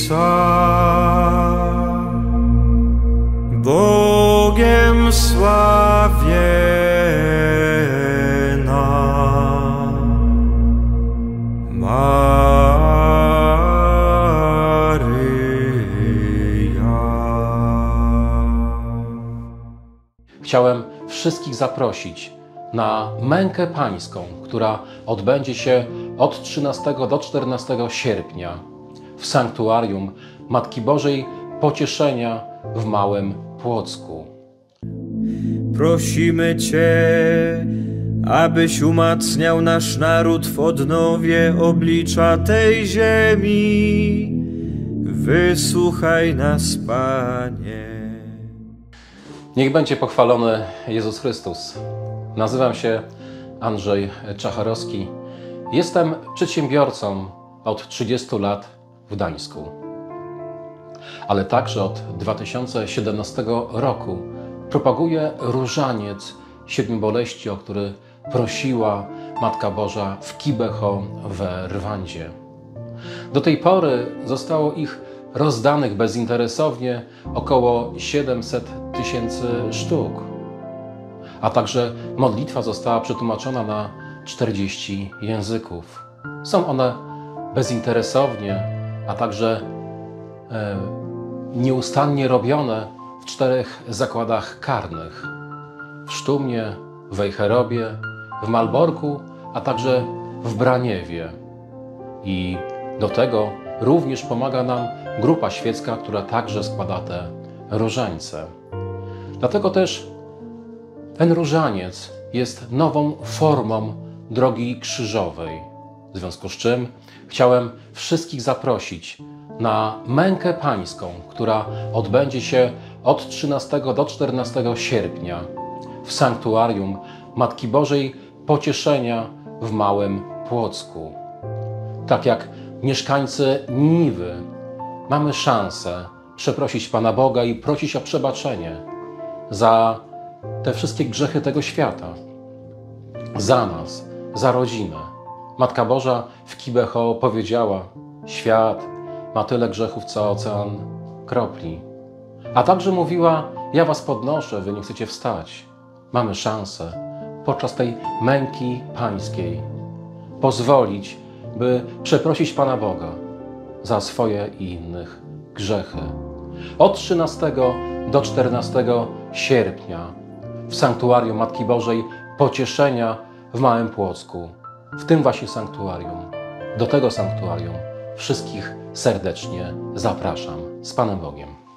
Bogiem sławiena Maryja. Chciałem wszystkich zaprosić na mękę pańską, która odbędzie się od 13 do 14 sierpnia w sanktuarium Matki Bożej Pocieszenia w Małym Płocku. Prosimy Cię, abyś umacniał nasz naród w odnowie oblicza tej ziemi. Wysłuchaj nas, Panie. Niech będzie pochwalony Jezus Chrystus. Nazywam się Andrzej Czacharowski. Jestem przedsiębiorcą od 30 lat w Gdańsku. Ale także od 2017 roku propaguję różaniec Siedmiu Boleści, o który prosiła Matka Boża w Kibeho we Rwandzie. Do tej pory zostało ich rozdanych bezinteresownie około 700 000 sztuk, a także modlitwa została przetłumaczona na 40 języków. Są one bezinteresownie, a także nieustannie robione w 4 zakładach karnych: w Sztumnie, w Wejherobie, w Malborku, a także w Braniewie. I do tego również pomaga nam grupa świecka, która także składa te różańce. Dlatego też ten różaniec jest nową formą drogi krzyżowej, w związku z czym chciałem wszystkich zaprosić na mękę pańską, która odbędzie się od 13 do 14 sierpnia w sanktuarium Matki Bożej Pocieszenia w Małym Płocku. Tak jak mieszkańcy Niniwy mamy szansę przeprosić Pana Boga i prosić o przebaczenie za te wszystkie grzechy tego świata, za nas, za rodzinę. Matka Boża w Kibeho powiedziała: świat ma tyle grzechów, co ocean kropli. A także mówiła: ja was podnoszę, wy nie chcecie wstać. Mamy szansę podczas tej męki pańskiej pozwolić, by przeprosić Pana Boga za swoje i innych grzechy. Od 13 do 14 sierpnia w sanktuarium Matki Bożej Pocieszenia w Małym Płocku. W tym właśnie sanktuarium, do tego sanktuarium wszystkich serdecznie zapraszam. Z Panem Bogiem.